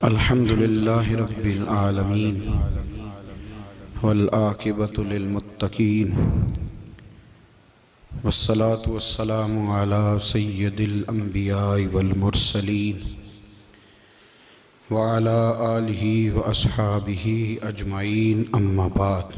الحمد للہ رب العالمین والعاقبۃ للمتقین والصلاة والسلام علی سید الانبیاء والمرسلین وعلی آلہ واصحابہ اجمعین اما بعد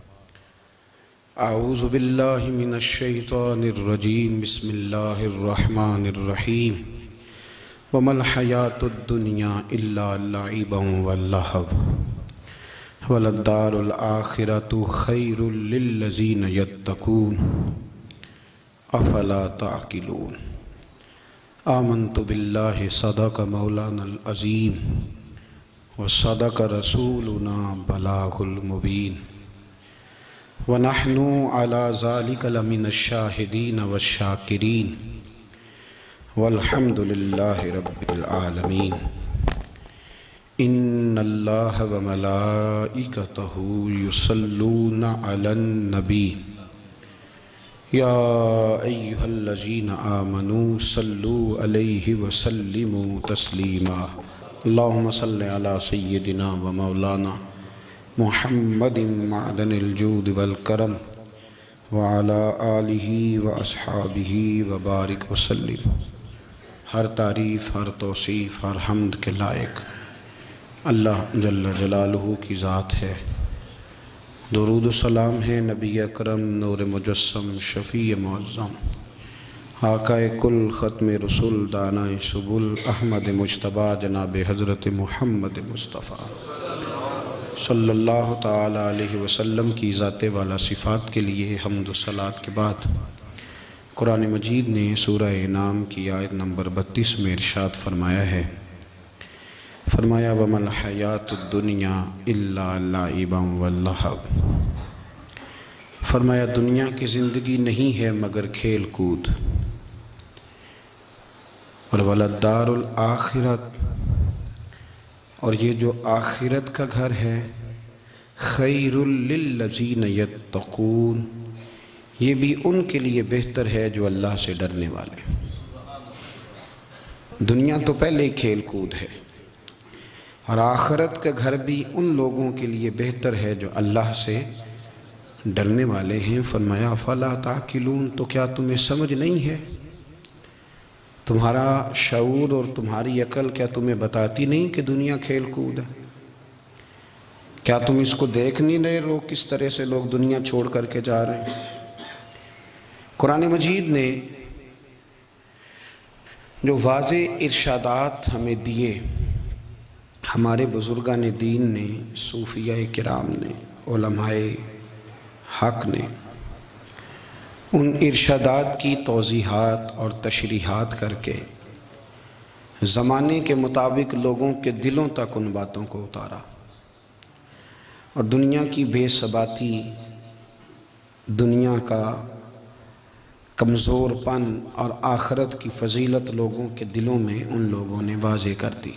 اعوذ باللہ من الشیطان الرجیم بسم اللہ الرحمن الرحیم وَمَا الْحَيَاةُ الدُّنْيَا إِلَّا لَعِبٌ وَلَهْوٌ وَلَلدَّارُ الْآخِرَةُ خَيْرٌ لِلَّذِينَ يَتَّقُونَ أَفَلَا تَعْقِلُونَ آمَنْتُ بِاللَّهِ صَدَقَ مَوْلَانَا الْعَظِيمُ وَصَدَقَ رَسُولُنَا بَلَاغُ الْمُبِينُ وَنَحْنُ عَلَى ذَلِكَ لَمِنَ الشَّاهِدِينَ وَالشَّاكِرِينَ والحمد للہ رب العالمین ان اللہ وملائکتہ یصلون علی النبی یا ایہا الذین آمنوا صلوا علیہ وسلموا تسلیما اللہم صلی علی سیدنا و مولانا محمد معدن الجود والکرم وعلی آلہ واصحابہ وبارک وسلم۔ ہر تعریف، ہر توصیف، ہر حمد کے لائق اللہ جل جلالہ کی ذات ہے۔ درود و سلام ہے نبی اکرم نور مجسم شفیع معظم آقا کل ختم رسول دانائے سبل احمد مجتبیٰ جناب حضرت محمد مصطفیٰ صلی اللہ تعالی علیہ وسلم کی ذات والا صفات کے لیے حمد و صلات کے بعد قرآن مجید نے سورہ انعام کی آیت نمبر 32 میں ارشاد فرمایا ہے، فرمایا وَمَا الْحَيَاةُ الدُّنْيَا إِلَّا لَعِبٌ وَلَهْوٌ، فرمایا دنیا کی زندگی نہیں ہے مگر کھیل کود، اور وَلَلدَّارُ الْآخِرَةُ، اور یہ جو آخرت کا گھر ہے، خَيْرٌ لِلَّذِينَ يَتَّقُونَ، یہ بھی ان کے لیے بہتر ہے جو اللہ سے ڈرنے والے۔ دنیا تو پہلے ہی کھیل کود ہے، اور آخرت کا گھر بھی ان لوگوں کے لیے بہتر ہے جو اللہ سے ڈرنے والے ہیں۔ فرمایا فَلَا تَعْقِلُونَ، تو کیا تمہیں سمجھ نہیں ہے؟ تمہارا شعور اور تمہاری عقل کیا تمہیں بتاتی نہیں کہ دنیا کھیل کود ہے؟ کیا تم اس کو دیکھ نہیں رہے لوگ کس طرح سے لوگ دنیا چھوڑ کر کے جا رہے ہیں؟ قرآن مجید نے جو واضح ارشادات ہمیں دیے، ہمارے بزرگان دین نے، صوفیاء کرام نے، علماء حق نے ان ارشادات کی توضیحات اور تشریحات کر کے زمانے کے مطابق لوگوں کے دلوں تک ان باتوں کو اتارا، اور دنیا کی بے ثباتی، دنیا کا کمزور پن اور آخرت کی فضیلت لوگوں کے دلوں میں ان لوگوں نے واضح کر دی۔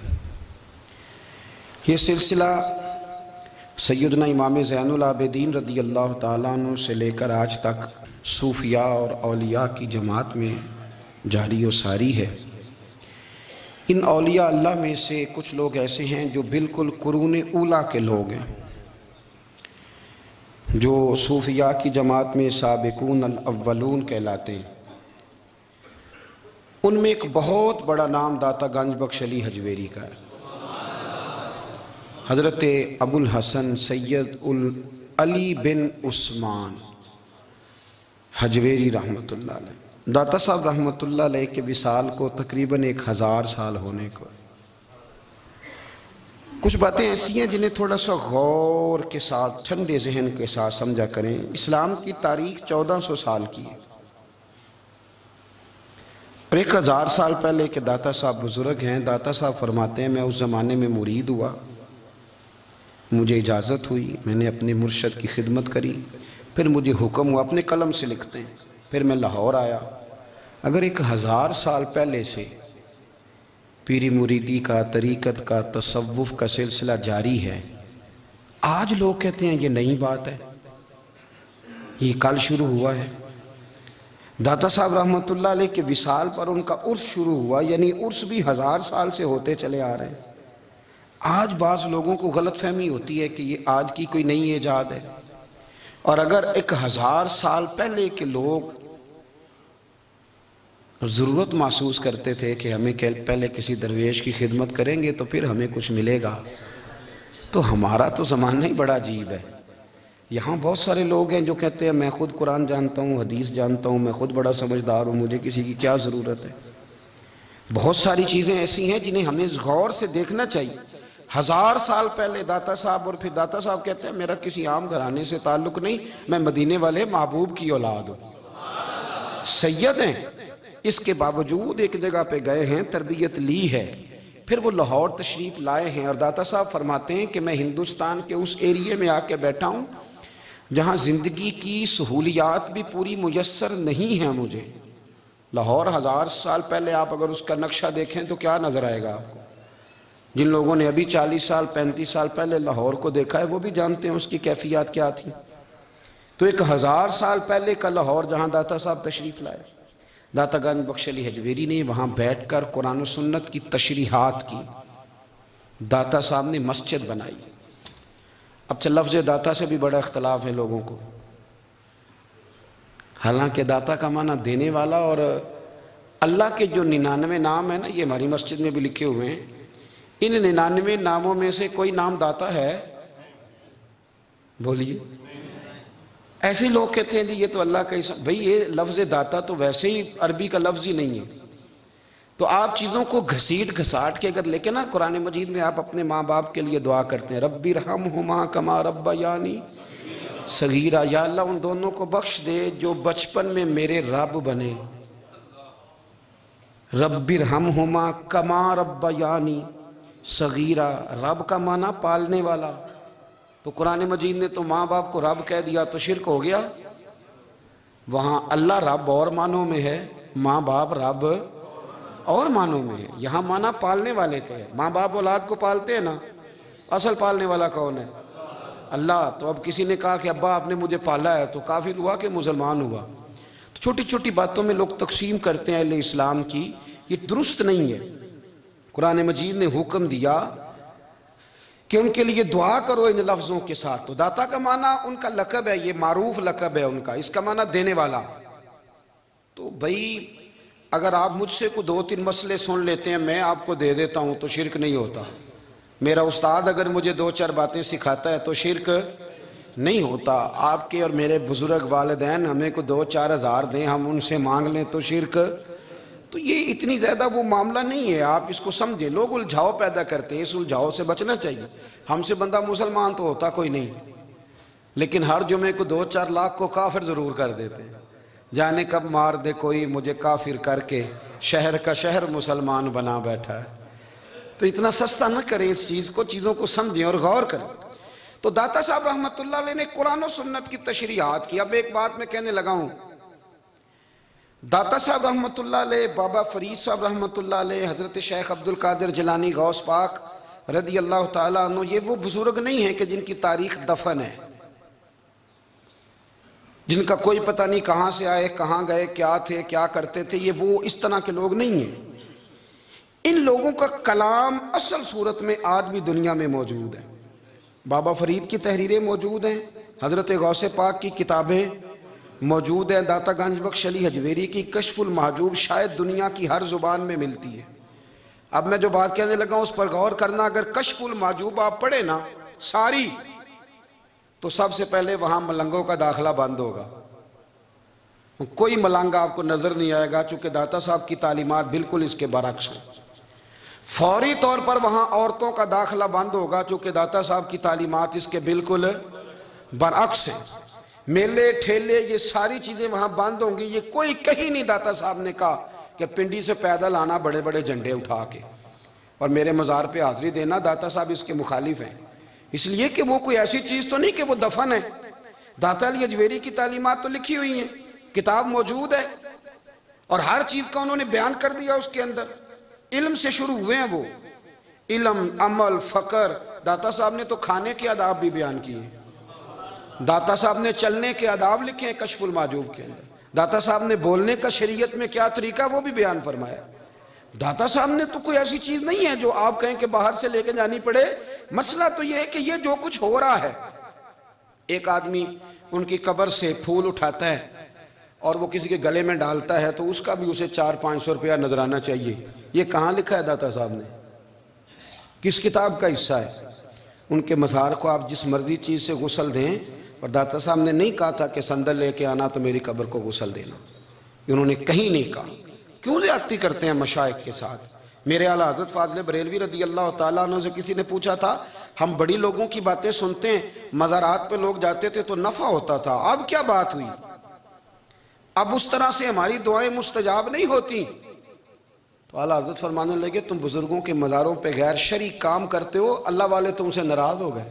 یہ سلسلہ سیدنا امام زین العابدین رضی اللہ تعالیٰ عنہ سے لے کر آج تک صوفیاء اور اولیاء کی جماعت میں جاری و ساری ہے۔ ان اولیاء اللہ میں سے کچھ لوگ ایسے ہیں جو بالکل قرون اولیٰ کے لوگ ہیں، جو صوفیاء کی جماعت میں سابقون الاولون کہلاتے ہیں۔ ان میں ایک بہت بڑا نام داتا گنج بخش علی حجویری کا ہے۔ حضرت ابو الحسن سید علی بن عثمان حجویری رحمۃ اللہ علیہ، داتا صاحب رحمۃ اللہ علیہ کے وصال کو تقریباً 1000 سال ہونے کو۔ کچھ باتیں ایسی ہیں جنہیں تھوڑا سا غور کے ساتھ، ٹھنڈے ذہن کے ساتھ سمجھا کریں۔ اسلام کی تاریخ 1400 سال کی ہے، اور 1000 سال پہلے کے داتا صاحب بزرگ ہیں۔ داتا صاحب فرماتے ہیں میں اس زمانے میں مرید ہوا، مجھے اجازت ہوئی، میں نے اپنے مرشد کی خدمت کری، پھر مجھے حکم ہوا، اپنے قلم سے لکھتے ہیں، پھر میں لاہور آیا۔ اگر 1000 سال پہلے سے پیری مریدی کا، طریقت کا، تصوف کا سلسلہ جاری ہے، آج لوگ کہتے ہیں یہ نئی بات ہے، یہ کل شروع ہوا ہے۔ داتا صاحب رحمۃ اللہ علیہ کے وصال پر ان کا عرس شروع ہوا، یعنی عرس بھی 1000 سال سے ہوتے چلے آ رہے ہیں۔ آج بعض لوگوں کو غلط فہمی ہوتی ہے کہ یہ آج کی کوئی نئی ایجاد ہے، اور اگر 1000 سال پہلے کے لوگ ضرورت محسوس کرتے تھے کہ ہمیں پہلے کسی درویش کی خدمت کریں گے تو پھر ہمیں کچھ ملے گا، تو ہمارا تو زمانہ ہی بڑا عجیب ہے۔ یہاں بہت سارے لوگ ہیں جو کہتے ہیں میں خود قرآن جانتا ہوں، حدیث جانتا ہوں، میں خود بڑا سمجھدار ہوں، مجھے کسی کی کیا ضرورت ہے۔ بہت ساری چیزیں ایسی ہیں جنہیں ہمیں غور سے دیکھنا چاہیے۔ 1000 سال پہلے داتا صاحب، اور پھر داتا صاحب کہتے ہیں میرا کسی عام گھرانے سے تعلق نہیں، میں مدینے والے محبوب کی اولاد ہوں، سید ہیں۔ اس کے باوجود ایک جگہ پہ گئے ہیں، تربیت لی ہے، پھر وہ لاہور تشریف لائے ہیں، اور داتا صاحب فرماتے ہیں کہ میں ہندوستان کے اس ایریے میں آ کے بیٹھا ہوں جہاں زندگی کی سہولیات بھی پوری میسر نہیں ہیں مجھے۔ لاہور 1000 سال پہلے آپ اگر اس کا نقشہ دیکھیں تو کیا نظر آئے گا آپ کو؟ جن لوگوں نے ابھی 40 سال 35 سال پہلے لاہور کو دیکھا ہے وہ بھی جانتے ہیں اس کی کیفیات کیا تھی۔ تو 1000 سال پہلے کا لاہور جہاں داتا صاحب تشریف لائے، داتا گنج بخش علی حجویری نے وہاں بیٹھ کر قرآن و سنت کی تشریحات کی، داتا صاحب نے مسجد بنائی۔ اب لفظ داتا سے بھی بڑا اختلاف ہے لوگوں کو، حالانکہ داتا کا معنی دینے والا، اور اللہ کے جو 99 نام ہیں نا، یہ ہماری مسجد میں بھی لکھے ہوئے ہیں، ان 99 ناموں میں سے کوئی نام داتا ہے؟ بولیے۔ ایسے لوگ کہتے ہیں یہ تو اللہ کا اسم، بھئی یہ لفظ داتا تو ویسے ہی عربی کا لفظ ہی نہیں ہے، تو آپ چیزوں کو گھسیٹ گھساٹ کے اگر لے کے نا قرآن مجید میں آپ اپنے ماں باپ کے لیے دعا کرتے ہیں، رب ارحمہما کما ربیانی صغیرا، یا اللہ ان دونوں کو بخش دے جو بچپن میں میرے رب بنے۔ رب ارحمہما کما ربیانی صغیرا، رب کا معنی پالنے والا، تو قرآن مجید نے تو ماں باپ کو رب کہہ دیا تو شرک ہو گیا۔ وہاں اللہ رب اور معنوں میں ہے، ماں باپ رب اور معنوں میں ہے، یہاں معنی پالنے والے کے ہے۔ ماں باپ اولاد کو پالتے ہیں نا، اصل پالنے والا کون ہے؟ اللہ۔ تو اب کسی نے کہا کہ ابا آپ نے مجھے پالا ہے، تو کافر ہوا کہ مسلمان ہوا؟ تو چھوٹی چھوٹی باتوں میں لوگ تقسیم کرتے ہیں اہل اسلام کی، یہ درست نہیں ہے۔ قرآن مجید نے حکم دیا کہ ان کے لیے دعا کرو ان لفظوں کے ساتھ، تو داتا کا معنی ان کا لقب ہے، یہ معروف لقب ہے ان کا، اس کا معنی دینے والا۔ تو بھئی اگر آپ مجھ سے کوئی 2-3 مسئلے سن لیتے ہیں میں آپ کو دے دیتا ہوں تو شرک نہیں ہوتا، میرا استاد اگر مجھے 2-4 باتیں سکھاتا ہے تو شرک نہیں ہوتا، آپ کے اور میرے بزرگ والدین ہمیں کو 2-4 ہزار دیں ہم ان سے مانگ لیں تو شرک، تو یہ اتنی زیادہ وہ معاملہ نہیں ہے، آپ اس کو سمجھیں۔ لوگ الجھاؤ پیدا کرتے ہیں، اس الجھاؤ سے بچنا چاہیے۔ ہم سے بندہ مسلمان تو ہوتا کوئی نہیں، لیکن ہر جمعے کو 2-4 لاکھ کو کافر ضرور کر دیتے ہیں، جانے کب مار دے کوئی مجھے کافر کر کے، شہر کا شہر مسلمان بنا بیٹھا ہے۔ تو اتنا سستا نہ کریں اس چیز کو، چیزوں کو سمجھیں اور غور کریں۔ تو داتا صاحب رحمت اللہ علیہ نے قرآن و سنت کی تشریحات کی۔ اب ایک بات میں کہنے لگا ہوں، داتا صاحب رحمت اللہ علیہ، بابا فرید صاحب رحمت اللہ علیہ، حضرت شیخ عبد القادر جیلانی غوث پاک رضی اللہ تعالیٰ عنہ، یہ وہ بزرگ نہیں ہیں کہ جن کی تاریخ دفن ہے، جن کا کوئی پتہ نہیں کہاں سے آئے، کہاں گئے، کیا تھے، کیا کرتے تھے، یہ وہ اس طرح کے لوگ نہیں ہیں۔ ان لوگوں کا کلام اصل صورت میں آج بھی دنیا میں موجود ہے۔ بابا فرید کی تحریریں موجود ہیں، حضرت غوث پاک کی کتابیں موجود ہیں، داتا گنج بخش علی حجویری کی کشف المحجوب شاید دنیا کی ہر زبان میں ملتی ہے۔ اب میں جو بات کہنے لگا ہوں اس پر غور کرنا، اگر کشف المحجوب آپ پڑھیں نا ساری، تو سب سے پہلے وہاں ملنگوں کا داخلہ بند ہوگا، کوئی ملنگ آپ کو نظر نہیں آئے گا، چونکہ داتا صاحب کی تعلیمات بالکل اس کے برعکس ہیں۔ فوری طور پر وہاں عورتوں کا داخلہ بند ہوگا، چونکہ داتا صاحب کی تعلیمات اس کے بالکل برعکس ہیں۔ میلے ٹھیلے یہ ساری چیزیں وہاں بند ہوں گی، یہ کوئی کہیں نہیں داتا صاحب نے کہا کہ پنڈی سے پیدل آنا بڑے بڑے جھنڈے اٹھا کے اور میرے مزار پہ حاضری دینا، داتا صاحب اس کے مخالف ہیں، اس لیے کہ وہ کوئی ایسی چیز تو نہیں کہ وہ دفن ہے۔ داتا علی حجویری کی تعلیمات تو لکھی ہوئی ہیں، کتاب موجود ہے، اور ہر چیز کا انہوں نے بیان کر دیا اس کے اندر۔ علم سے شروع ہوئے ہیں وہ، علم، عمل، فقر۔ داتا صاحب نے تو کھانے کے آداب بھی بیان کیے، داتا صاحب نے چلنے کے آداب لکھے ہیں کشف المحجوب کے اندر، داتا صاحب نے بولنے کا شریعت میں کیا طریقہ وہ بھی بیان فرمایا۔ داتا صاحب نے تو کوئی ایسی چیز نہیں ہے جو آپ کہیں کہ باہر سے لے کے جانی پڑے. مسئلہ تو یہ ہے کہ یہ جو کچھ ہو رہا ہے، ایک آدمی ان کی قبر سے پھول اٹھاتا ہے اور وہ کسی کے گلے میں ڈالتا ہے تو اس کا بھی اسے 400-500 روپیہ نظرانہ چاہیے. یہ کہاں لکھا ہے داتا صاحب نے؟ کس کتاب کا حصہ ہے؟ ان کے مزار کو آپ جس مرضی چیز سے غسل دیں، اور داتا صاحب نے نہیں کہا تھا کہ سندل لے کے آنا تو میری قبر کو غسل دینا. انہوں نے کہیں نہیں کہا. کیوں زیادتی کرتے ہیں مشائخ کے ساتھ؟ میرے اعلیٰ حضرت فاضل بریلوی رضی اللہ تعالیٰ عنہ سے کسی نے پوچھا تھا، ہم بڑی لوگوں کی باتیں سنتے ہیں، مزارات پہ لوگ جاتے تھے تو نفع ہوتا تھا، اب کیا بات ہوئی؟ اب اس طرح سے ہماری دعائیں مستجاب نہیں ہوتی. تو اعلیٰ حضرت فرمانے لگے، تم بزرگوں کے مزاروں پہ غیر شرعی کام کرتے ہو، اللہ والے تم سے ناراض ہو گئے.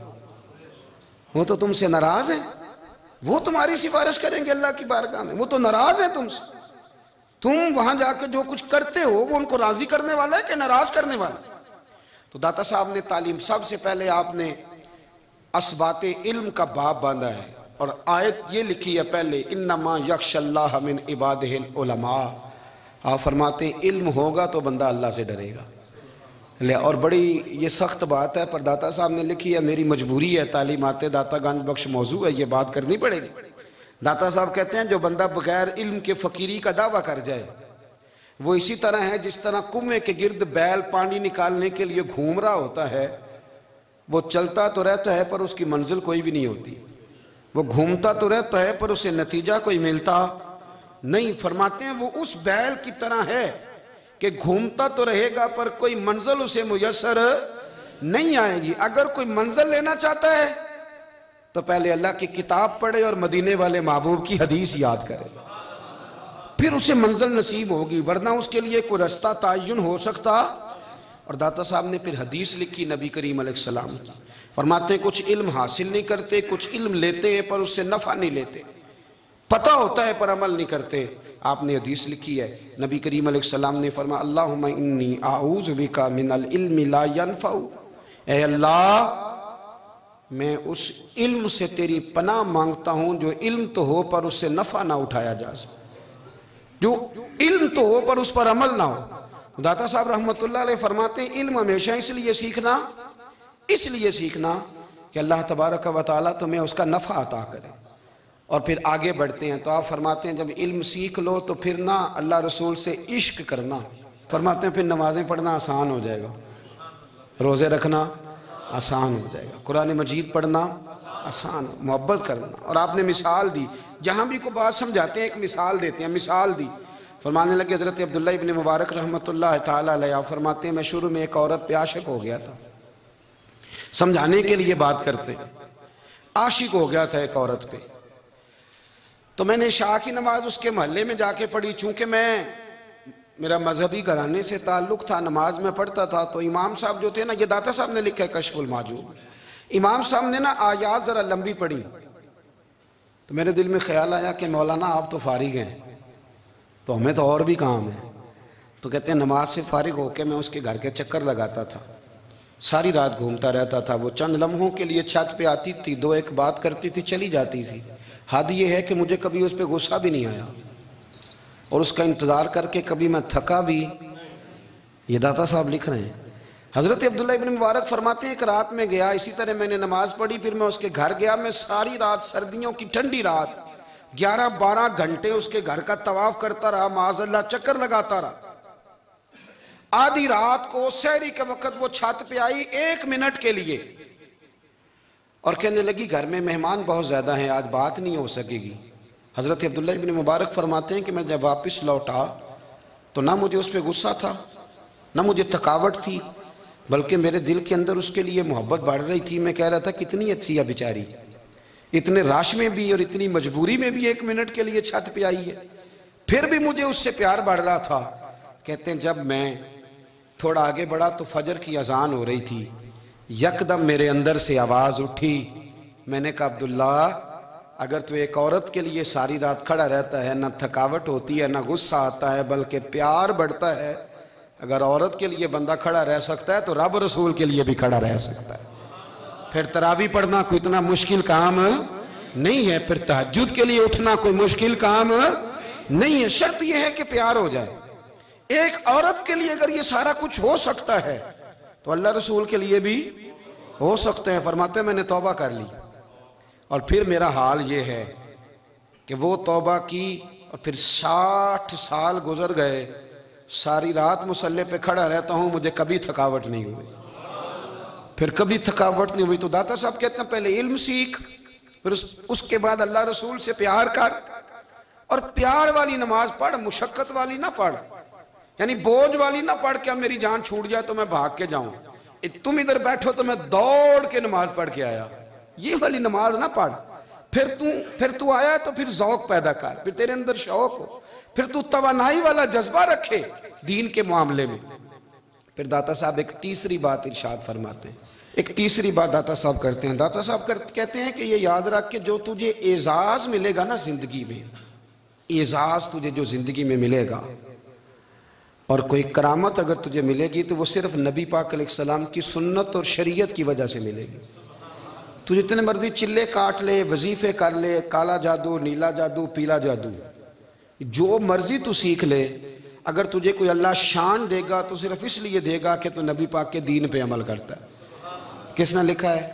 وہ تو تم سے ناراض ہیں، وہ تمہاری سفارش کریں گے اللہ کی بارگاہ میں، وہ تو ناراض ہیں تم سے. تم وہاں جا کے جو کچھ کرتے ہو وہ ان کو راضی کرنے والا ہے کہ ناراض کرنے والا ہے؟ تو داتا صاحب نے تعلیم، سب سے پہلے آپ نے اسبات علم کا باب باندھا ہے، اور آیت یہ لکھی ہے پہلے، انما یخشی اللہ من عبادہ العلماء. آپ فرماتے ہیں علم ہوگا تو بندہ اللہ سے ڈرے گا. اور بڑی یہ سخت بات ہے، پر داتا صاحب نے لکھی ہے، میری مجبوری ہے، تعلیمات داتا گنج بخش موضوع ہے، یہ بات کرنی پڑے گی. داتا صاحب کہتے ہیں جو بندہ بغیر علم کے فقیری کا دعویٰ کر جائے وہ اسی طرح ہے جس طرح کنویں کے گرد بیل پانی نکالنے کے لیے گھوم رہا ہوتا ہے. وہ چلتا تو رہتا ہے پر اس کی منزل کوئی بھی نہیں ہوتی، وہ گھومتا تو رہتا ہے پر اسے نتیجہ کوئی ملتا نہیں. فرماتے ہیں وہ اس بیل کی طرح ہے کہ گھومتا تو رہے گا پر کوئی منزل اسے میسر نہیں آئے گی. اگر کوئی منزل لینا چاہتا ہے تو پہلے اللہ کی کتاب پڑھے اور مدینے والے محبوب کی حدیث یاد کرے، پھر اسے منزل نصیب ہوگی، ورنہ اس کے لیے کوئی رستہ تعین ہو سکتا. اور داتا صاحب نے پھر حدیث لکھی نبی کریم علیہ السلام کی. فرماتے ہیں کچھ علم حاصل نہیں کرتے، کچھ علم لیتے ہیں پر اس سے نفع نہیں لیتے، پتہ ہوتا ہے پر عمل نہیں کرتے. آپ نے حدیث لکھی ہے، نبی کریم علیہ السلام نے فرمایا اللہم انی اعوذ بک من العلم لا ینفع. اے اللہ میں اس علم سے تیری پناہ مانگتا ہوں جو علم تو ہو پر اس سے نفع نہ اٹھایا جا سکے، جو علم تو ہو پر اس پر عمل نہ ہو. داتا صاحب رحمت اللہ علیہ فرماتے ہیں علم ہمیشہ اس لیے سیکھنا کہ اللہ تبارک و تعالیٰ تمہیں اس کا نفع عطا کرے. اور پھر آگے بڑھتے ہیں تو آپ فرماتے ہیں جب علم سیکھ لو تو پھر نہ اللہ رسول سے عشق کرنا. فرماتے ہیں پھر نمازیں پڑھنا آسان ہو جائے گا، روزے رکھنا آسان ہو جائے گا، قرآن مجید پڑھنا آسان، محبت کرنا. اور آپ نے مثال دی، جہاں بھی کوئی بات سمجھاتے ہیں ایک مثال دیتے ہیں. مثال دی، فرمانے لگے حضرت عبداللہ ابن مبارک رحمت اللہ تعالیٰ علیہ فرماتے ہیں میں شروع میں ایک عورت پہ عاشق ہو گیا تھا. سمجھانے کے لیے بات کرتے، عاشق ہو گیا تھا ایک عورت پہ. تو میں نے عشاء کی نماز اس کے محلے میں جا کے پڑھی. چونکہ میرا مذہبی گھرانے سے تعلق تھا، نماز میں پڑھتا تھا، تو امام صاحب جو تھے نا، یہ داتا صاحب نے لکھا ہے کشف المحجوب، امام صاحب نے نا آیات ذرا لمبی پڑھی. تو میرے دل میں خیال آیا کہ مولانا آپ تو فارغ ہیں تو ہمیں تو اور بھی کام ہے. تو کہتے ہیں نماز سے فارغ ہو کے میں اس کے گھر کے چکر لگاتا تھا، ساری رات گھومتا رہتا تھا. وہ چند لمحوں کے لیے چھت پہ آتی تھی، دو ایک بات کرتی تھی، چلی جاتی تھی. حد یہ ہے کہ مجھے کبھی اس پہ غصہ بھی نہیں آیا، اور اس کا انتظار کر کے کبھی میں تھکا بھی. یہ داتا صاحب لکھ رہے ہیں. حضرت عبداللہ ابن مبارک فرماتے ہیں ایک رات میں گیا، اسی طرح میں نے نماز پڑھی، پھر میں اس کے گھر گیا. میں ساری رات، سردیوں کی ٹھنڈی رات، 11-12 گھنٹے اس کے گھر کا طواف کرتا رہا، معاذ اللہ چکر لگاتا رہا. آدھی رات کو سحری کے وقت وہ چھت پہ آئی 1 منٹ کے لیے اور کہنے لگی گھر میں مہمان بہت زیادہ ہیں، آج بات نہیں ہو سکے گی. حضرت عبداللہ ابن مبارک فرماتے ہیں کہ میں جب واپس لوٹا تو نہ مجھے اس پہ غصہ تھا، نہ مجھے تھکاوٹ تھی، بلکہ میرے دل کے اندر اس کے لیے محبت بڑھ رہی تھی. میں کہہ رہا تھا کتنی اچھی ہے بیچاری، اتنے راش میں بھی اور اتنی مجبوری میں بھی 1 منٹ کے لیے چھت پہ آئی ہے، پھر بھی مجھے اس سے پیار بڑھ رہا تھا. کہتے ہیں جب میں تھوڑا آگے بڑھا تو فجر کی اذان ہو رہی تھی. یکدم میرے اندر سے آواز اٹھی. میں نے کہا عبداللہ اگر تو ایک عورت کے لیے ساری رات کھڑا رہتا ہے، نہ تھکاوٹ ہوتی ہے، نہ غصہ آتا ہے، بلکہ پیار بڑھتا ہے، اگر عورت کے لیے بندہ کھڑا رہ سکتا ہے تو رب رسول کے لیے بھی کھڑا رہ سکتا ہے. پھر تراویح پڑھنا کوئی اتنا مشکل کام نہیں ہے، پھر تہجد کے لیے اٹھنا کوئی مشکل کام نہیں ہے. شرط یہ ہے کہ پیار ہو جائے. ایک عورت کے لیے اگر یہ سارا کچھ ہو سکتا ہے تو اللہ رسول کے لیے بھی ہو سکتے ہیں۔ فرماتے ہیں میں نے توبہ کر لی اور پھر میرا حال یہ ہے کہ وہ توبہ کی اور پھر 60 سال گزر گئے، ساری رات مصلی پہ کھڑا رہتا ہوں، مجھے کبھی تھکاوٹ نہیں ہوئی، پھر کبھی تھکاوٹ نہیں ہوئی۔ تو داتا صاحب کہتے ہیں پہلے علم سیکھ، پھر اس کے بعد اللہ رسول سے پیار کر، اور پیار والی نماز پڑھ، مشقت والی نہ پڑھ، یعنی بوجھ والی نہ پڑھ کہ اب میری جان چھوٹ جائے تو میں بھاگ کے جاؤں، تم ادھر بیٹھو تو میں دوڑ کے نماز پڑھ کے آیا، یہ والی نماز نہ پڑھ۔ پھر تو آیا تو پھر ذوق پیدا کر، پھر تیرے اندر شوق ہو، پھر تو توانائی والا جذبہ رکھے دین کے معاملے میں۔ پھر داتا صاحب ایک تیسری بات ارشاد فرماتے ہیں، ایک تیسری بات داتا صاحب کرتے ہیں۔ داتا صاحب کہتے ہیں کہ یہ یاد رکھ کہ جو تجھے اعزاز ملے گا نا زندگی میں، اعزاز تجھے جو زندگی میں ملے گا اور کوئی کرامت اگر تجھے ملے گی تو وہ صرف نبی پاک علیہ السلام کی سنت اور شریعت کی وجہ سے ملے گی۔ تو جتنے مرضی چلے کاٹ لے، وظیفے کر لے، کالا جادو، نیلا جادو، پیلا جادو، جو مرضی تو سیکھ لے، اگر تجھے کوئی اللہ شان دے گا تو صرف اس لیے دے گا کہ تو نبی پاک کے دین پہ عمل کرتا ہے۔ کس نے لکھا ہے؟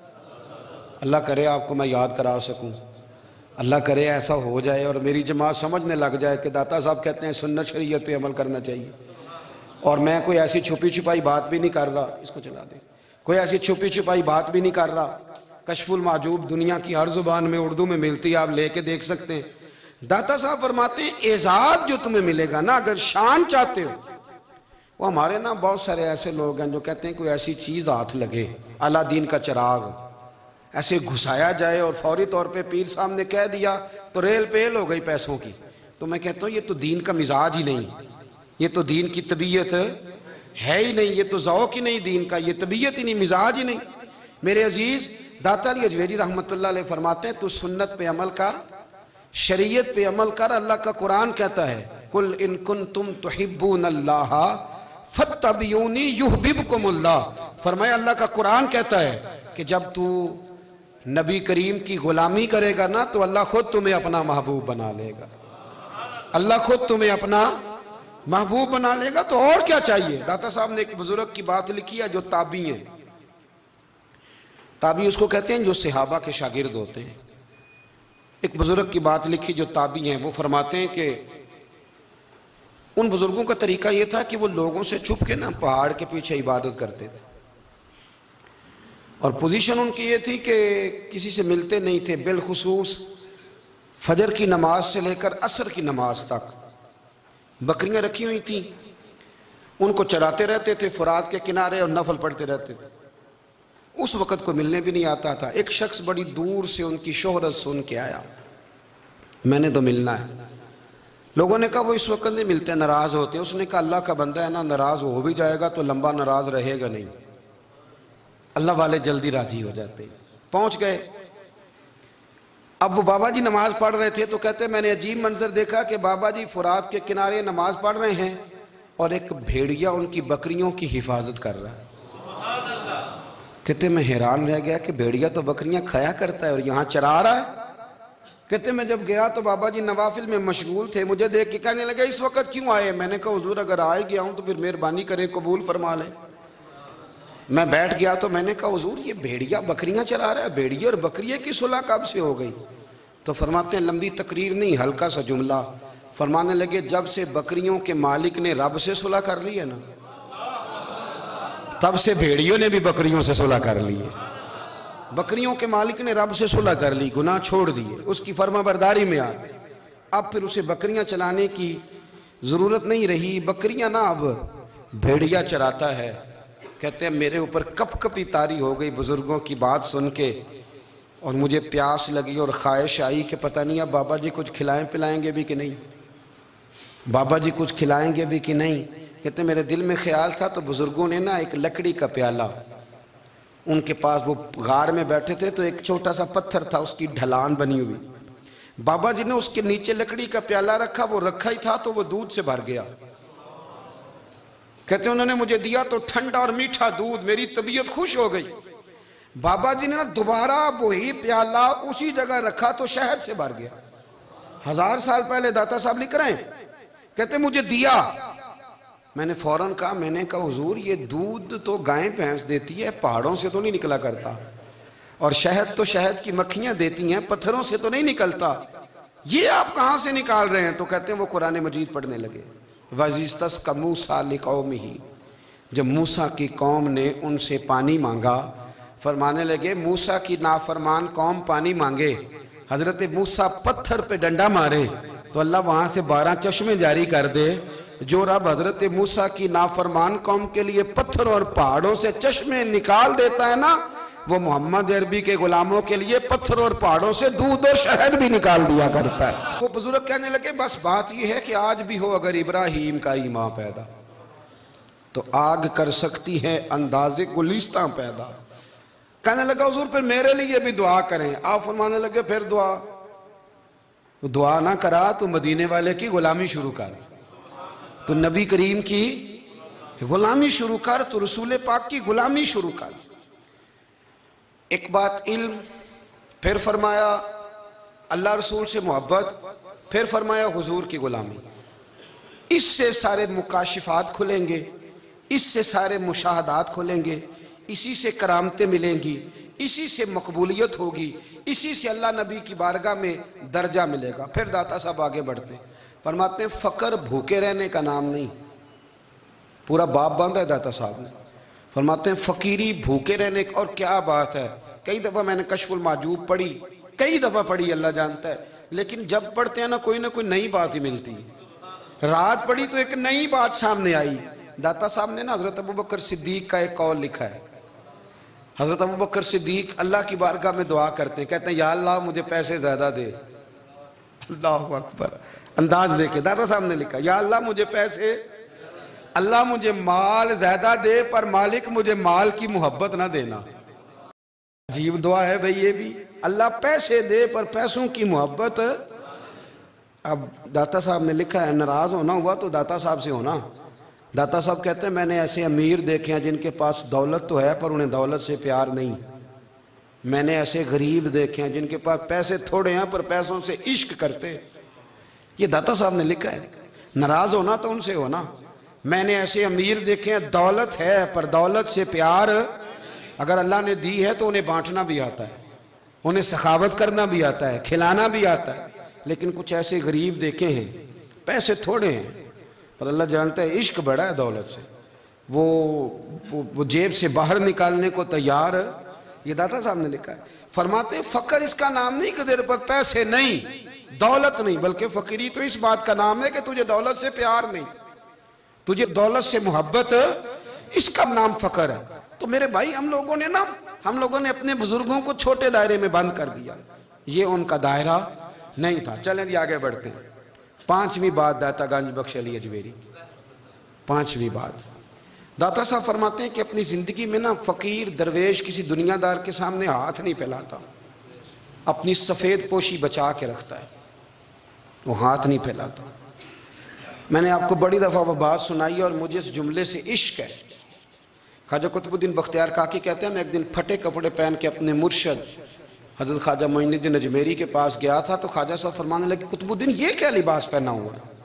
اللہ کرے آپ کو میں یاد کرا سکوں، اللہ کرے ایسا ہو جائے اور میری جماعت سمجھنے لگ جائے کہ داتا صاحب کہتے ہیں سنت شریعت پہ عمل کرنا چاہیے، اور میں کوئی ایسی چھپی چھپائی بات بھی نہیں کر رہا، اس کو چلا دے، کوئی ایسی چھپی چھپائی بات بھی نہیں کر رہا۔ کشف المعجوب دنیا کی ہر زبان میں اردو میں ملتی ہے، آپ لے کے دیکھ سکتے ہیں۔ داتا صاحب فرماتے ہیں اعزاز جو تمہیں ملے گا نا، اگر شان چاہتے ہو، وہ ہمارے نا بہت سارے ایسے لوگ ہیں جو کہتے ہیں کوئی ایسی چیز ہاتھ لگے، اعلیٰ دین کا چراغ ایسے گھسایا جائے اور فوری طور پہ پیر صاحب نے کہہ دیا تو ریل پیل ہو گئی پیسوں کی، تو میں کہتا ہوں یہ تو دین کا مزاج ہی نہیں، یہ تو دین کی طبیعت ہے ہی نہیں، یہ تو ذوق ہی نہیں دین کا، یہ طبیعت ہی نہیں، مزاج ہی نہیں۔ میرے عزیز داتا علی اجویری رحمۃ اللہ علیہ فرماتے ہیں تو سنت پہ عمل کر، شریعت پہ عمل کر۔ اللہ کا قرآن کہتا ہے قُلْ إِن كُنْتُمْ تُحِبُّونَ اللَّهَ فَاتَّبِعُونِي يُحْبِبْكُمُ اللَّهُ۔ فرمایا اللہ کا قرآن کہتا ہے کہ جب تو نبی کریم کی غلامی کرے گا نا تو اللہ خود تمہیں اپنا محبوب بنا لے گا، اللہ خود تمہیں اپنا محبوب بنا لے گا، تو اور کیا چاہیے۔ داتا صاحب نے ایک بزرگ کی بات لکھی ہے جو تابعی ہیں، تابعی اس کو کہتے ہیں جو صحابہ کے شاگرد ہوتے ہیں۔ ایک بزرگ کی بات لکھی جو تابعی ہیں، وہ فرماتے ہیں کہ ان بزرگوں کا طریقہ یہ تھا کہ وہ لوگوں سے چھپ کے نا پہاڑ کے پیچھے عبادت کرتے تھے، اور پوزیشن ان کی یہ تھی کہ کسی سے ملتے نہیں تھے، بالخصوص فجر کی نماز سے لے کر عصر کی نماز تک بکریاں رکھی ہوئی تھیں، ان کو چراتے رہتے تھے فرات کے کنارے اور نفل پڑھتے رہتے تھے۔ اس وقت کو ملنے بھی نہیں آتا تھا۔ ایک شخص بڑی دور سے ان کی شہرت سن کے آیا، میں نے تو ملنا ہے۔ لوگوں نے کہا وہ اس وقت نہیں ملتے، ناراض ہوتے ہیں۔ اس نے کہا اللہ کا بندہ ہے نا، ناراض ہو بھی جائے گا تو لمبا ناراض رہے گا نہیں، اللہ والے جلدی راضی ہو جاتے ہیں۔ پہنچ گئے، اب وہ بابا جی نماز پڑھ رہے تھے تو کہتے میں نے عجیب منظر دیکھا کہ بابا جی فرات کے کنارے نماز پڑھ رہے ہیں اور ایک بھیڑیا ان کی بکریوں کی حفاظت کر رہا ہے۔ کہتے میں حیران رہ گیا کہ بھیڑیا تو بکریاں کھایا کرتا ہے اور یہاں چرا رہا ہے۔ کہتے میں جب گیا تو بابا جی نوافل میں مشغول تھے، مجھے دیکھ کے کہنے لگا اس وقت کیوں آئے؟ میں نے کہا حضور اگر آئے گیا ہوں تو پھر مہربانی کریں قبول فرما لیں۔ میں بیٹھ گیا تو میں نے کہا حضور یہ بھیڑیا بکریاں چرا رہا ہے، بھیڑیا اور بکریے کی صلح کب سے ہو گئی؟ تو فرماتے ہیں لمبی تقریر نہیں، ہلکا سا جملہ، فرمانے لگے جب سے بکریوں کے مالک نے رب سے صلح کر لی ہے نا، تب سے بھیڑیوں نے بھی بکریوں سے صلح کر لی ہے۔ بکریوں کے مالک نے رب سے صلح کر لی، گناہ چھوڑ دیے، اس کی فرما برداری میں آ گئے، اب پھر اسے بکریاں چلانے کی ضرورت نہیں رہی، بکریاں نہ اب بھیڑیا چراتا ہے۔ کہتے ہیں میرے اوپر کپ کپی طاری ہو گئی بزرگوں کی بات سن کے، اور مجھے پیاس لگی اور خواہش آئی کہ پتہ نہیں اب بابا جی کچھ کھلائیں پلائیں گے بھی کہ نہیں، بابا جی کچھ کھلائیں گے بھی کہ نہیں۔ کہتے ہیں میرے دل میں خیال تھا تو بزرگوں نے نا ایک لکڑی کا پیالہ، ان کے پاس وہ غار میں بیٹھے تھے تو ایک چھوٹا سا پتھر تھا، اس کی ڈھلان بنی ہوئی، بابا جی نے اس کے نیچے لکڑی کا پیالہ رکھا، وہ رکھا ہی تھا تو وہ دودھ سے بھر گیا۔ کہتے ہیں انہوں نے مجھے دیا تو ٹھنڈا اور میٹھا دودھ، میری طبیعت خوش ہو گئی۔ بابا جی نے دوبارہ وہی پیالہ اسی جگہ رکھا تو شہد سے بھر گیا۔ 1000 سال پہلے داتا صاحب لکھ رہے ہیں، کہتے مجھے دیا میں نے فوراً کہا، میں نے کہا حضور یہ دودھ تو گائیں بھینس دیتی ہے، پہاڑوں سے تو نہیں نکلا کرتا، اور شہد تو شہد کی مکھیاں دیتی ہیں، پتھروں سے تو نہیں نکلتا، یہ آپ کہاں سے نکال رہے ہیں؟ تو کہتے ہیں وہ قرآن مجید پڑھنے لگے۔ وَإِذِ اسْتَسْقَىٰ مُوسَىٰ لِقَوْمِهِ، جب موسیٰ کی قوم نے ان سے پانی مانگا، فرمانے لگے موسیٰ کی نافرمان قوم پانی مانگے، حضرت موسیٰ پتھر پہ ڈنڈا مارے تو اللہ وہاں سے 12 چشمے جاری کر دے۔ جو رب حضرت موسیٰ کی نافرمان قوم کے لیے پتھر اور پہاڑوں سے چشمے نکال دیتا ہے نا، وہ محمد عربی کے غلاموں کے لیے پتھر اور پہاڑوں سے دودھ اور شہد بھی نکال دیا کرتا ہے۔ وہ بزرگ کہنے لگے بس بات یہ ہے کہ آج بھی ہو اگر ابراہیم کا ایمان پیدا تو آگ کر سکتی ہے انداز گلستاں پیدا۔ کہنے لگا حضور پھر میرے لیے بھی دعا کریں۔ آپ فرمانے لگے پھر دعا نہ کرا تو مدینے والے کی غلامی شروع کر، تو نبی کریم کی غلامی شروع کر، تو رسول پاک کی غلامی شروع کر۔ ایک بات علم، پھر فرمایا اللہ رسول سے محبت، پھر فرمایا حضور کی غلامی۔ اس سے سارے مکاشفات کھلیں گے، اس سے سارے مشاہدات کھلیں گے، اسی سے کرامتیں ملیں گی، اسی سے مقبولیت ہوگی، اسی سے اللہ نبی کی بارگاہ میں درجہ ملے گا۔ پھر داتا صاحب آگے بڑھتے ہیں، فرماتے ہیں فقر بھوکے رہنے کا نام نہیں، پورا باب باندھا ہے داتا صاحب نے۔ فرماتے ہیں فقیری بھوکے رہنے کا، اور کیا بات ہے، کئی دفعہ میں نے کشف المحجوب پڑھی، کئی دفعہ پڑھی، اللہ جانتا ہے، لیکن جب پڑھتے ہیں نا کوئی نئی بات ہی ملتی ہے۔ رات پڑھی تو ایک نئی بات سامنے آئی۔ داتا صاحب نے نا حضرت ابوبکر صدیق کا ایک قول لکھا ہے۔ حضرت ابوبکر صدیق اللہ کی بارگاہ میں دعا کرتے ہیں، کہتے ہیں یا اللہ مجھے پیسے زیادہ دے۔ اللہ اکبر، انداز دے کے داتا صاحب نے لکھا یا اللہ مجھے پیسے، اللہ مجھے مال زیادہ دے پر مالک مجھے مال کی محبت نہ دینا۔ عجیب دعا ہے بھئی یہ بھی، اللہ پیسے دے پر پیسوں کی محبت۔ اب داتا صاحب نے لکھا ہے ناراض ہونا ہوا تو داتا صاحب سے ہونا۔ داتا صاحب کہتے ہیں میں نے ایسے امیر دیکھے ہیں جن کے پاس دولت تو ہے پر انہیں دولت سے پیار نہیں، میں نے ایسے غریب دیکھے ہیں جن کے پاس پیسے تھوڑے ہیں پر پیسوں سے عشق کرتے۔ یہ داتا صاحب نے لکھا ہے، ناراض ہونا تو ان سے ہونا۔ میں نے ایسے امیر دیکھے ہیں دولت ہے پر دولت سے پیار، اگر اللہ نے دی ہے تو انہیں بانٹنا بھی آتا ہے، انہیں سخاوت کرنا بھی آتا ہے، کھلانا بھی آتا ہے، لیکن کچھ ایسے غریب دیکھے ہیں پیسے تھوڑے ہیں پر اللہ جانتا ہے عشق بڑا ہے دولت سے، وہ جیب سے باہر نکالنے کو تیار۔ یہ داتا صاحب نے لکھا ہے۔ فرماتے ہیں فقر اس کا نام نہیں کہ تیرے پر پیسے نہیں، دولت نہیں، بلکہ فقیری تو اس بات کا نام ہے کہ تجھے دولت سے پیار نہیں، تجھے دولت سے محبت، اس کا نام فقر ہے۔ تو میرے بھائی ہم لوگوں نے اپنے بزرگوں کو چھوٹے دائرے میں بند کر دیا، یہ ان کا دائرہ نہیں تھا۔ چلیں جی آگے بڑھتے ہیں۔ 5ویں بات داتا گنج بخش علی اجمیری، 5ویں بات داتا صاحب فرماتے ہیں کہ اپنی زندگی میں نا فقیر درویش کسی دنیا دار کے سامنے ہاتھ نہیں پھیلاتا، اپنی سفید پوشی بچا کے رکھتا ہے، وہ ہاتھ نہیں پھیلاتا۔ میں نے آپ کو بڑی دفعہ وہ بات سنائی اور مجھے اس جملے سے عشق ہے۔ خواجہ قطب الدین بختیار کاکی کہتے ہیں میں ایک دن پھٹے کپڑے پہن کے اپنے مرشد حضرت خواجہ معین الدین اجمیری کے پاس گیا تھا تو خواجہ صاحب فرمانے لگے قطب الدین یہ کیا لباس پہنا ہوا ہے،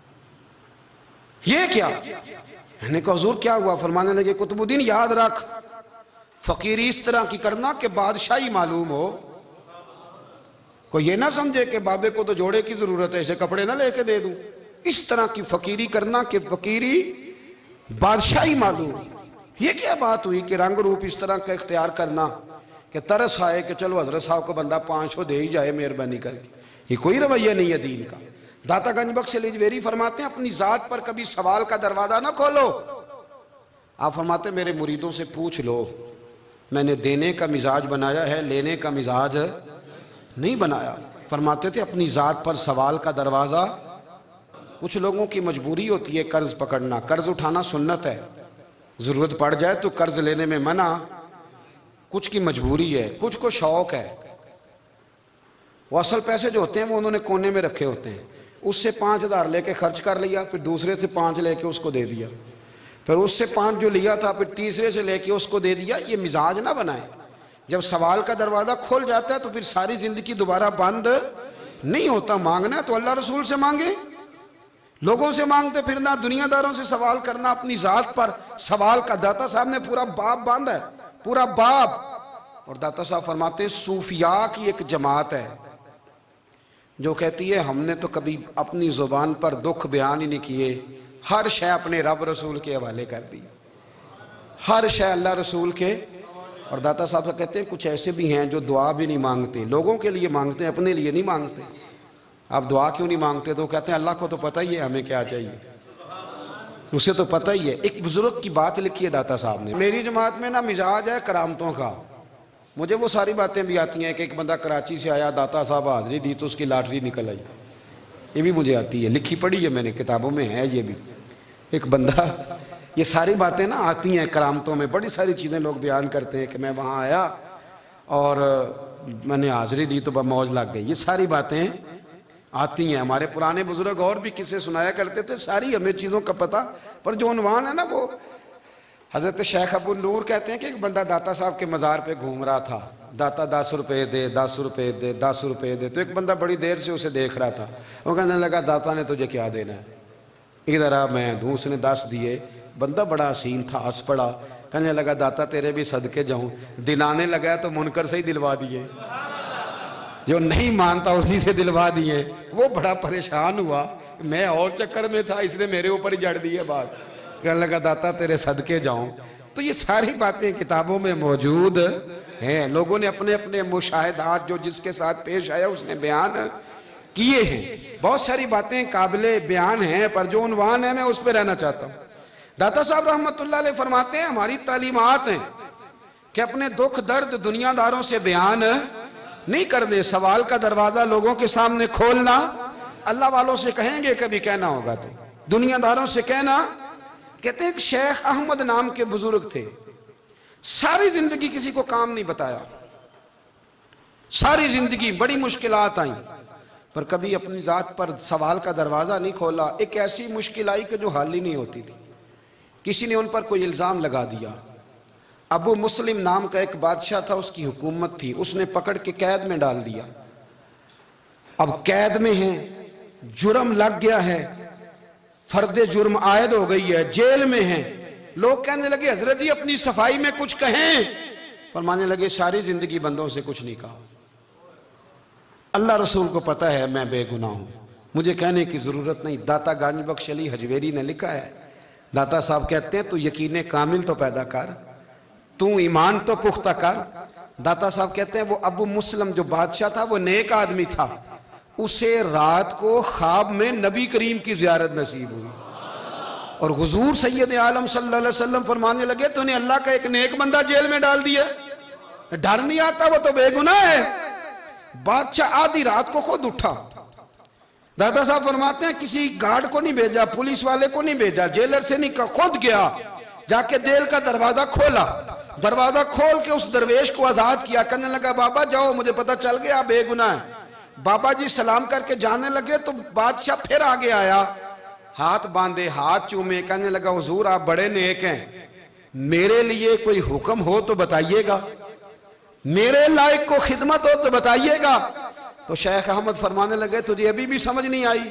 یہ کیا؟ میں نے کہا حضور کیا ہوا؟ فرمانے لگے قطب الدین یاد رکھ فقیری اس طرح کی کرنا کہ بادشاہی معلوم ہو، کوئی یہ نہ سمجھے کہ بابے کو تو جوڑے کی ضرورت ہے اسے کپڑے نہ لے کے دے دوں، اس طرح کی فقیری کرنا کہ فقیری بادشاہی معلوم ہو۔ یہ کیا بات ہوئی کہ رنگ روپ اس طرح کا اختیار کرنا کہ ترس آئے کہ چلو حضرت صاحب کو بندہ 500 دے ہی جائے مہربانی کر کے، یہ کوئی رویہ نہیں ہے دین کا۔ داتا گنج بخش علی اجمیری فرماتے ہیں اپنی ذات پر کبھی سوال کا دروازہ نہ کھولو۔ آپ فرماتے ہیں میرے مریدوں سے پوچھ لو، میں نے دینے کا مزاج بنایا ہے، لینے کا مزاج نہیں بنایا۔ فرماتے تھے اپنی ذات پر سوال کا دروازہ، کچھ لوگوں کی مجبوری ہوتی ہے قرض پکڑنا، قرض اٹھانا سنت ہے، ضرورت پڑ جائے تو قرض لینے میں منع، کچھ کی مجبوری ہے، کچھ کو شوق ہے، وہ اصل پیسے جو ہوتے ہیں وہ انہوں نے کونے میں رکھے ہوتے ہیں، اس سے 5000 لے کے خرچ کر لیا، پھر دوسرے سے 5 لے کے اس کو دے دیا، پھر اس سے 5 جو لیا تھا پھر تیسرے سے لے کے اس کو دے دیا۔ یہ مزاج نہ بنائے، جب سوال کا دروازہ کھول جاتا ہے تو پھر ساری زندگی دوبارہ بند نہیں ہوتا۔ مانگنا ہے تو اللہ رسول سے مانگے، لوگوں سے مانگتے پھرنا، دنیا داروں سے سوال کرنا، اپنی ذات پر سوال کا۔ داتا صاحب نے پورا باب باندھا ہے، پورا باب۔ اور داتا صاحب فرماتے ہیں صوفیاء کی ایک جماعت ہے جو کہتی ہے ہم نے تو کبھی اپنی زبان پر دکھ بیان ہی نہیں کیے، ہر شے اپنے رب رسول کے حوالے کر دی، ہر شے اللہ رسول کے۔ اور داتا صاحب سے کہتے ہیں کچھ ایسے بھی ہیں جو دعا بھی نہیں مانگتے، لوگوں کے لیے مانگتے ہیں، اپنے لیے نہیں مانگتے۔ آپ دعا کیوں نہیں مانگتے؟ تو کہتے ہیں اللہ کو تو پتہ ہی ہے ہمیں کیا چاہیے، اسے تو پتہ ہی ہے۔ ایک بزرگ کی بات لکھی ہے داتا صاحب نے، میری جماعت میں نا مزاج ہے کرامتوں کا، مجھے وہ ساری باتیں بھی آتی ہیں کہ ایک بندہ کراچی سے آیا، داتا صاحب حاضری دی تو اس کی لاٹری نکل آئی، یہ بھی مجھے آتی ہے، لکھی پڑھی ہے میں نے، کتابوں میں ہے یہ بھی۔ ایک بندہ، یہ ساری باتیں نا آتی ہیں کرامتوں میں، بڑی ساری چیزیں لوگ بیان کرتے ہیں کہ میں وہاں آیا اور میں نے حاضری دی تو موج لگ گئی، یہ ساری باتیں آتی ہیں۔ ہمارے پرانے بزرگ اور بھی قصے سنایا کرتے تھے، ساری ہمیں چیزوں کا پتہ، پر جو عنوان ہے نا وہ حضرت شیخ ابو نور کہتے ہیں کہ ایک بندہ داتا صاحب کے مزار پہ گھوم رہا تھا، داتا 10 روپے دے، 10 روپے دے، 10 روپے دے، تو ایک بندہ بڑی دیر سے اسے دیکھ رہا تھا، وہ کہنے لگا داتا نے تجھے کیا دینا ہے، ادھر آ میں دوں۔ اس نے 10 دیے، بندہ بڑا حسین تھا، ہنس پڑا، کہنے لگا داتا تیرے بھی صدقے جاؤں، دلانے لگا تو منکر سے ہی دلوا دیے، جو نہیں مانتا اسی سے دلوا دیے۔ وہ بڑا پریشان ہوا، میں اور چکر میں تھا، اس نے میرے اوپر ہی جڑ دی ہے بات، کہنے لگا داتا تیرے صدقے جاؤں۔ تو یہ ساری باتیں کتابوں میں موجود ہیں، لوگوں نے اپنے اپنے مشاہدات جو جس کے ساتھ پیش آیا اس نے بیان کیے ہیں۔ بہت ساری باتیں قابل بیان ہیں، پر جو عنوان ہے میں اس پہ رہنا چاہتا ہوں۔ داتا صاحب رحمۃ اللہ علیہ فرماتے ہیں ہماری تعلیمات ہیں کہ اپنے دکھ درد دنیا داروں سے بیان نہیں کرنے، سوال کا دروازہ لوگوں کے سامنے کھولنا، اللہ والوں سے کہیں گے کبھی کہنا ہوگا تو دنیا داروں سے کہنا۔ کہتے ہیں کہ شیخ احمد نام کے بزرگ تھے، ساری زندگی کسی کو کام نہیں بتایا، ساری زندگی بڑی مشکلات آئیں، پر کبھی اپنی ذات پر سوال کا دروازہ نہیں کھولا۔ ایک ایسی مشکل آئی کہ جو حل ہی نہیں ہوتی تھی، کسی نے ان پر کوئی الزام لگا دیا۔ ابو مسلم نام کا ایک بادشاہ تھا، اس کی حکومت تھی، اس نے پکڑ کے قید میں ڈال دیا۔ اب قید میں ہیں، جرم لگ گیا ہے، فرد جرم عائد ہو گئی ہے، جیل میں ہیں۔ لوگ کہنے لگے حضرت جی اپنی صفائی میں کچھ کہیں، فرمانے لگے ساری زندگی بندوں سے کچھ نہیں کہا، اللہ رسول کو پتہ ہے میں بے گناہ ہوں، مجھے کہنے کی ضرورت نہیں۔ داتا گانی بخش علی حجویری نے لکھا ہے، داتا صاحب کہتے ہیں تو یقین کامل تو پیدا کر، تو ایمان تو پختہ کر۔ داتا صاحب کہتے ہیں وہ ابو مسلم جو بادشاہ تھا وہ نیک آدمی تھا، اسے رات کو خواب میں نبی کریم کی زیارت نصیب ہوئی، اور حضور سید عالم صلی اللہ علیہ وسلم فرمانے لگے تو نے اللہ کا ایک نیک بندہ جیل میں ڈال دیا، ڈر نہیں آتا، وہ تو بے گناہ ہے۔ بادشاہ آدھی رات کو خود اٹھا، دادا صاحب فرماتے ہیں کسی گارڈ کو نہیں بھیجا، پولیس والے کو نہیں بھیجا، جیلر سے نہیں کہا، خود گیا، جا کے جیل کا دروازہ کھولا، دروازہ کھول کے اس درویش کو آزاد کیا، کہنے لگا بابا جاؤ مجھے پتہ چل گیا بے گناہ ہے۔ بابا جی سلام کر کے جانے لگے تو بادشاہ پھر آگے آیا، ہاتھ باندھے، ہاتھ چومے، کہنے لگا حضور آپ بڑے نیک ہیں، میرے لیے کوئی حکم ہو تو بتائیے گا، میرے لائق کو خدمت ہو تو بتائیے گا۔ تو شیخ احمد فرمانے لگے تجھے ابھی بھی سمجھ نہیں آئی،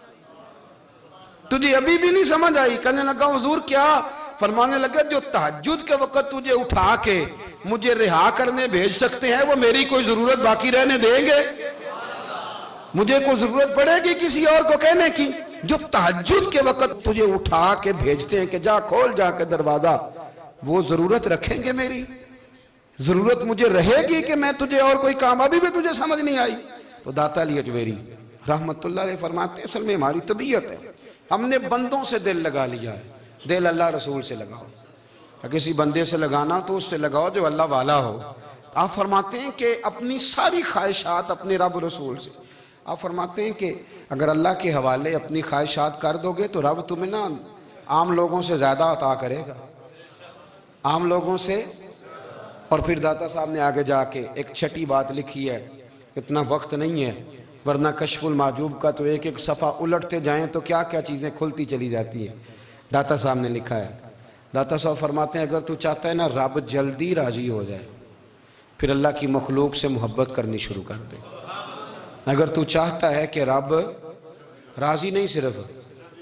تجھے ابھی بھی نہیں سمجھ آئی؟ کہنے لگا حضور کیا؟ فرمانے لگے جو تہجد کے وقت تجھے اٹھا کے مجھے رہا کرنے بھیج سکتے ہیں وہ میری کوئی ضرورت باقی رہنے دیں گے؟ مجھے کوئی ضرورت پڑے گی کسی اور کو کہنے کی؟ جو تہجد کے وقت تجھے اٹھا کے بھیجتے ہیں کہ جا کھول جا کے دروازہ، وہ ضرورت رکھیں گے میری؟ ضرورت مجھے رہے گی کہ میں تجھے اور کوئی کام؟ ابھی بھی تجھے سمجھ نہیں آئی؟ تو داتا علی حجویری رحمت اللہ علیہ فرماتے ہیں اصل میں ہماری طبیعت ہے، ہم نے بندوں سے دل لگا لیا ہے، دل اللہ رسول سے لگاؤ، کسی بندے سے لگانا تو اس سے لگاؤ جو اللہ والا ہو۔ آپ فرماتے ہیں کہ اپنی ساری خواہشات اپنے رب رسول سے، آپ فرماتے ہیں کہ اگر اللہ کے حوالے اپنی خواہشات کر دو گے تو رب تمہیں نا عام لوگوں سے زیادہ عطا کرے گا، عام لوگوں سے۔ اور پھر داتا صاحب نے آگے جا کے ایک چھٹی بات لکھی ہے، اتنا وقت نہیں ہے ورنہ کشف المحجوب کا تو ایک ایک صفحہ الٹتے جائیں تو کیا کیا چیزیں کھلتی چلی جاتی ہیں۔ داتا صاحب نے لکھا ہے، داتا صاحب فرماتے ہیں اگر تو چاہتا ہے نا رب جلدی راضی ہو جائے پھر اللہ کی مخلوق سے محبت کرنی شروع کر دے۔ اگر تو چاہتا ہے کہ رب راضی نہیں صرف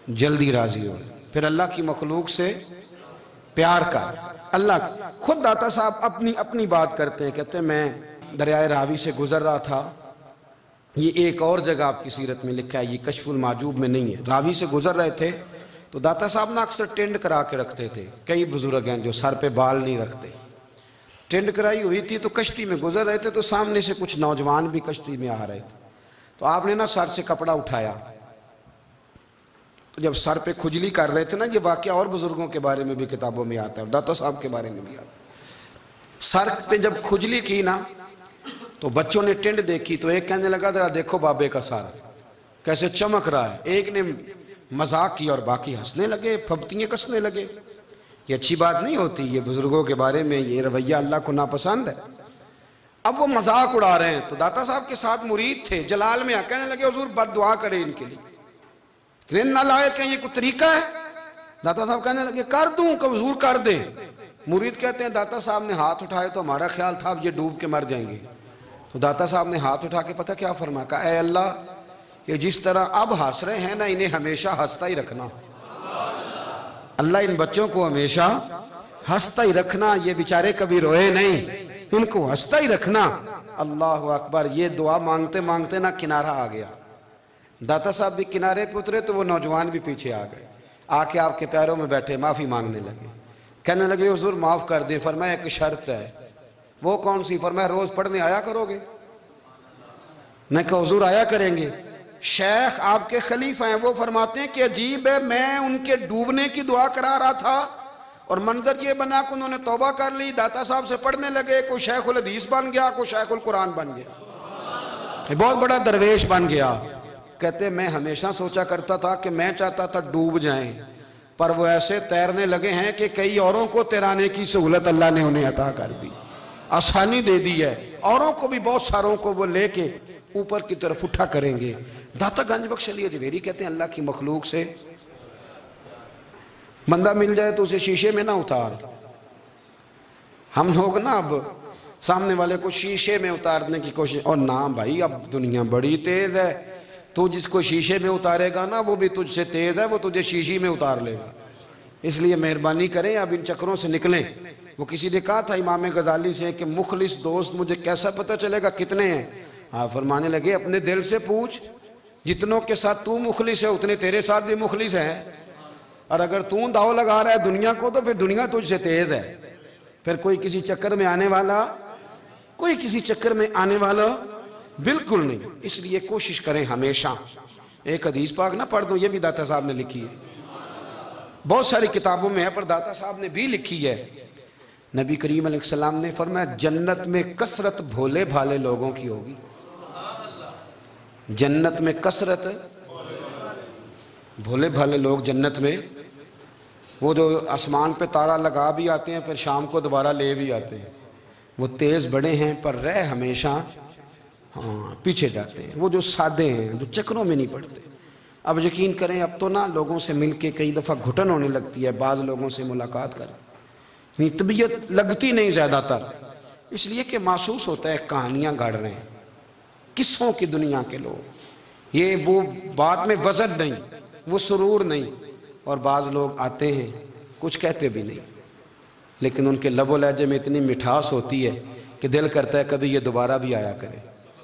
جلدی راضی ہو۔ پھر اللہ کی مخلوق سے پیار کر۔ اللہ خود داتا صاحب اپنی بات کرتے ہیں، کہتے ہیں میں دریائے راوی سے گزر رہا تھا، یہ ایک اور جگہ آپ کی سیرت میں لکھا ہے، یہ کشف المعجوب میں نہیں ہے، راوی سے گزر رہے تھے تو داتا صاحب نے اکثر ٹینڈ کرا کے رکھتے تھے، کئی بزرگ ہیں جو سر پہ بال نہیں رکھتے، ٹینڈ کرائی ہوئی تھی تو کشتی میں گزر رہے تھے تو سامنے سے کچھ نوجوان بھی کشتی میں آ رہے تھے، تو آپ نے نا سر سے کپڑا اٹھایا، تو جب سر پہ کھجلی کر رہے تھے نا، یہ واقعہ اور بزرگوں کے بارے میں بھی کتابوں میں آتا ہے اور داتا صاحب کے بارے میں بھی آتا ہے، سر پہ جب کھجلی کی نا تو بچوں نے ٹینڈ دیکھی تو ایک کہنے لگا ذرا دیکھو بابے کا سر کیسے چمک رہا ہے، ایک نے مذاق کیا اور باقی ہنسنے لگے، پھپتیاں کسنے لگے۔ یہ اچھی بات نہیں ہوتی، یہ بزرگوں کے بارے میں یہ رویہ اللہ کو ناپسند ہے۔ اب وہ مذاق اڑا رہے ہیں تو داتا صاحب کے ساتھ مرید تھے، جلال میں کہنے لگے حضور بد دعا کرے ان کے لیے، اتنے نالائق ہیں، یہ کوئی طریقہ ہے؟ داتا صاحب کہنے لگے کر دوں کہ حضور کر دیں۔ مرید کہتے ہیں داتا صاحب نے ہاتھ اٹھائے تو ہمارا خیال تھا اب یہ ڈوب کے مر جائیں گے، تو داتا صاحب نے ہاتھ اٹھا کے پتہ کیا فرمایا، کہا اے اللہ یہ جس طرح اب ہنس رہے ہیں نا انہیں ہمیشہ ہنستا ہی رکھنا، اللہ ان بچوں کو ہمیشہ ہنستا ہی رکھنا، یہ بیچارے کبھی روئے نہیں، ان کو ہنستا ہی رکھنا۔ اللہ اکبر، یہ دعا مانگتے مانگتے نا کنارہ آ گیا، داتا صاحب بھی کنارے پہ اترے تو وہ نوجوان بھی پیچھے آ گئے، آ کے آپ کے پیروں میں بیٹھے معافی مانگنے لگے، کہنے لگے حضور معاف کر دیں۔ فرمایا ایک شرط ہے، وہ کون سی؟ فرمایا روز پڑھنے آیا کرو گے؟ میں کہا حضور آیا کریں گے۔ شیخ آپ کے خلیفہ ہیں، وہ فرماتے ہیں کہ عجیب ہے، میں ان کے ڈوبنے کی دعا کرا رہا تھا اور منظر یہ بنا کہ انہوں نے توبہ کر لی، داتا صاحب سے پڑھنے لگے، کوئی شیخ الحدیث بن گیا، کوئی شیخ القرآن بن گیا، بہت بڑا درویش بن گیا۔ کہتے ہیں میں ہمیشہ سوچا کرتا تھا کہ میں چاہتا تھا ڈوب جائیں، پر وہ ایسے تیرنے لگے ہیں کہ کئی اوروں کو تیرانے کی سہولت اللہ نے انہیں عطا کر دی، آسانی دے دی ہے، اوروں کو بھی بہت ساروں کو وہ لے کے اوپر کی طرف اٹھا کریں گے۔ داتا گنج بخش علی اجمیری کہتے ہیں اللہ کی مخلوق سے بندہ مل جائے تو اسے شیشے میں نہ اتار۔ ہم لوگ نا اب سامنے والے کو شیشے میں اتارنے کی کوشش، اور نہ بھائی اب دنیا بڑی تیز ہے، تو جس کو شیشے میں اتارے گا نا وہ بھی تجھ سے تیز ہے، وہ تجھے شیشی میں اتار لے گا، اس لیے مہربانی کریں اب ان چکروں سے نکلیں۔ وہ کسی نے کہا تھا امام غزالی سے کہ مخلص دوست مجھے کیسا پتہ چلے گا کتنے ہیں؟ فرمانے لگے اپنے دل سے پوچھ، جتنوں کے ساتھ تو مخلص ہے اتنے تیرے ساتھ بھی مخلص ہیں، اور اگر تو داؤ لگا رہا ہے دنیا کو تو پھر دنیا تجھ سے تیز ہے، پھر کوئی کسی چکر میں آنے والا بالکل نہیں۔ اس لیے کوشش کریں ہمیشہ، ایک حدیث پاک نہ پڑھ دوں، یہ بھی داتا صاحب نے لکھی ہے، بہت ساری کتابوں میں ہے پر داتا صاحب نے بھی لکھی ہے۔ نبی کریم علیہ السلام نے فرمایا جنت میں کثرت بھولے بھالے لوگوں کی ہوگی، جنت میں کثرت بھولے بھالے لوگ جنت میں، وہ جو آسمان پہ تارا لگا بھی آتے ہیں پھر شام کو دوبارہ لے بھی آتے ہیں، وہ تیز بڑے ہیں پر رہ ہمیشہ پیچھے جاتے ہیں، وہ جو سادے ہیں جو چکروں میں نہیں پڑتے۔ اب یقین کریں اب تو نا لوگوں سے مل کے کئی دفعہ گھٹن ہونے لگتی ہے، بعض لوگوں سے ملاقات کر طبیعت لگتی نہیں زیادہ تر، اس لیے کہ محسوس ہوتا ہے کہانیاں گاڑ رہے ہیں، قصوں کی دنیا کے لوگ، یہ وہ بات میں وزن نہیں، وہ سرور نہیں، اور بعض لوگ آتے ہیں کچھ کہتے بھی نہیں، لیکن ان کے لب و لہجے میں اتنی مٹھاس ہوتی ہے کہ دل کرتا ہے کبھی یہ دوبارہ بھی آیا کرے،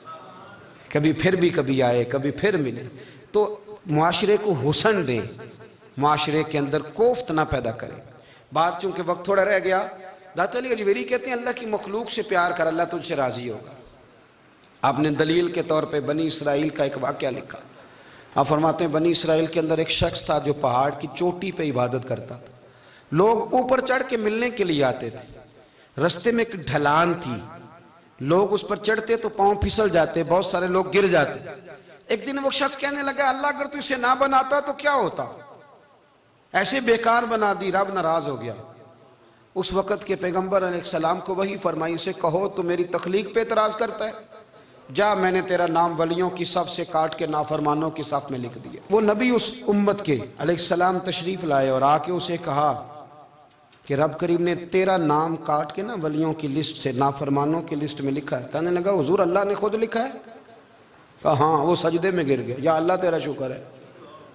کبھی آئے، کبھی پھر ملے۔ تو معاشرے کو حسن دیں، معاشرے کے اندر کوفت نہ پیدا کریں۔ بات چونکہ وقت تھوڑا رہ گیا، داتا علی اجمیری کہتے ہیں اللہ کی مخلوق سے پیار کر، اللہ تجھ سے راضی ہوگا۔ آپ نے دلیل کے طور پہ بنی اسرائیل کا ایک واقعہ لکھا، آپ فرماتے ہیں بنی اسرائیل کے اندر ایک شخص تھا جو پہاڑ کی چوٹی پہ عبادت کرتا تھا، لوگ اوپر چڑھ کے ملنے کے لیے آتے تھے، رستے میں ایک ڈھلان تھی، لوگ اس پر چڑھتے تو پاؤں پھسل جاتے، بہت سارے لوگ گر جاتے۔ ایک دن وہ شخص کہنے لگا اللہ اگر تو اسے نہ بناتا تو کیا ہوتا، ایسے بیکار بنا دی، رب ناراض ہو گیا۔ اس وقت کے پیغمبر علیہ السلام کو وہی فرمائی اسے کہو تو میری تخلیق پہ اعتراض کرتا ہے، جا میں نے تیرا نام ولیوں کی صف سے کاٹ کے نافرمانوں کی صف میں لکھ دیا۔ وہ نبی اس امت کے علیہ السلام تشریف لائے اور آ کے اسے کہا کہ رب کریم نے تیرا نام کاٹ کے نا ولیوں کی لسٹ سے نافرمانوں کی لسٹ میں لکھا ہے۔ کہنے لگا حضور اللہ نے خود لکھا ہے؟ کہا ہاں۔ وہ سجدے میں گر گیا، یا اللہ تیرا شکر ہے،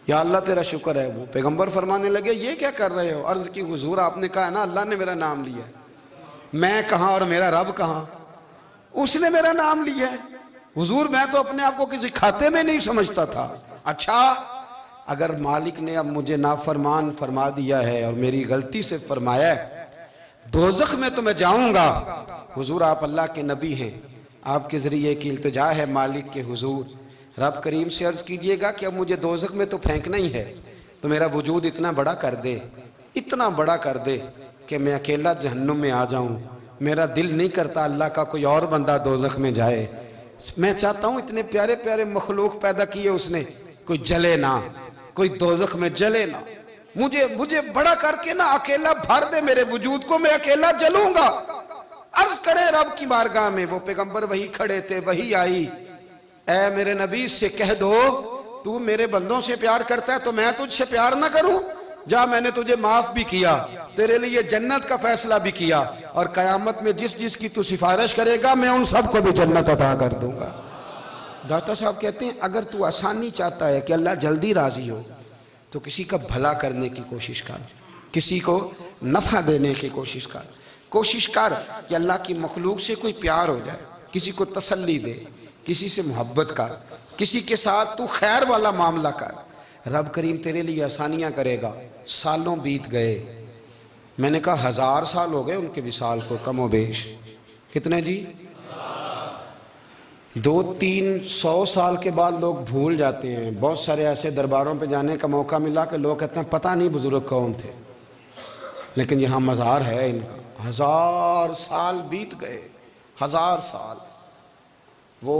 یا اللہ تیرا شکر ہے۔ وہ پیغمبر فرمانے لگے یہ کیا کر رہے ہو؟ عرض کی حضور آپ نے کہا ہے نا اللہ نے میرا نام لیا ہے، میں کہاں اور میرا رب کہاں؟ اس نے میرا نام لیا ہے حضور، میں تو اپنے آپ کو کسی کھاتے میں نہیں سمجھتا تھا۔ اچھا اگر مالک نے اب مجھے نافرمان فرما دیا ہے اور میری غلطی سے فرمایا ہے دوزخ میں تو میں جاؤں گا، حضور آپ اللہ کے نبی ہیں، آپ کے ذریعے کی التجا ہے مالک کے حضور، رب کریم سے عرض کیجئے گا کہ اب مجھے دوزخ میں تو پھینکنا ہی ہے، تو میرا وجود اتنا بڑا کر دے، اتنا بڑا کر دے کہ میں اکیلا جہنم میں آ جاؤں۔ میرا دل نہیں کرتا اللہ کا کوئی اور بندہ دوزخ میں جائے، میں چاہتا ہوں اتنے پیارے پیارے مخلوق پیدا کیے اس نے، کوئی جلے نہ، کوئی دوزخ میں جلے نہ، مجھے بڑا کر کے نہ اکیلا بھر دے میرے وجود کو، میں اکیلا جلوں گا۔ عرض کرے رب کی بارگاہ میں، وہ پیغمبر وہی کھڑے تھے، وہی آئی، اے میرے نبی سے کہہ دو تو میرے بندوں سے پیار کرتا ہے تو میں تجھ سے پیار نہ کروں؟ جا میں نے تجھے معاف بھی کیا، تیرے لیے جنت کا فیصلہ بھی کیا، اور قیامت میں جس کی تو سفارش کرے گا میں ان سب کو بھی جنت عطا کر دوں گا۔ داتا صاحب کہتے ہیں اگر تو آسانی چاہتا ہے کہ اللہ جلدی راضی ہو تو کسی کا بھلا کرنے کی کوشش کر، کسی کو نفع دینے کی کوشش کر کہ اللہ کی مخلوق سے کوئی پیار ہو جائے، کسی کو تسلی دے، کسی سے محبت کر، کسی کے ساتھ تو خیر والا معاملہ کر، رب کریم تیرے لیے آسانیاں کرے گا۔ سالوں بیت گئے، میں نے کہا 1000 سال ہو گئے ان کے وصال کو کم و بیش، کتنے جی؟ 200-300 سال کے بعد لوگ بھول جاتے ہیں۔ بہت سارے ایسے درباروں پہ جانے کا موقع ملا کہ لوگ کہتے ہیں پتہ نہیں بزرگ کون تھے، لیکن یہاں مزار ہے ان کا۔ 1000 سال بیت گئے، 1000 سال۔ وہ